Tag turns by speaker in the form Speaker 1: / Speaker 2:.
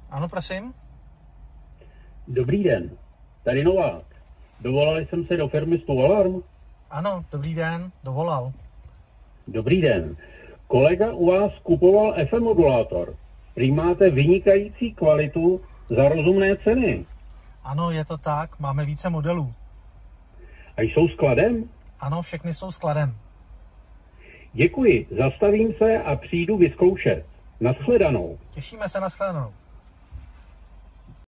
Speaker 1: Ano, prosím.
Speaker 2: Dobrý den, tady Novák. Dovolal jsem se do firmy Stualarm?
Speaker 1: Ano, dobrý den, dovolal.
Speaker 2: Dobrý den. Kolega u vás kupoval FM modulátor. Prý máte vynikající kvalitu za rozumné ceny.
Speaker 1: Ano, je to tak, máme více modelů.
Speaker 2: A jsou skladem?
Speaker 1: Ano, všechny jsou skladem.
Speaker 2: Děkuji, zastavím se a přijdu vyzkoušet. Nashledanou.
Speaker 1: Těšíme se na shledanou.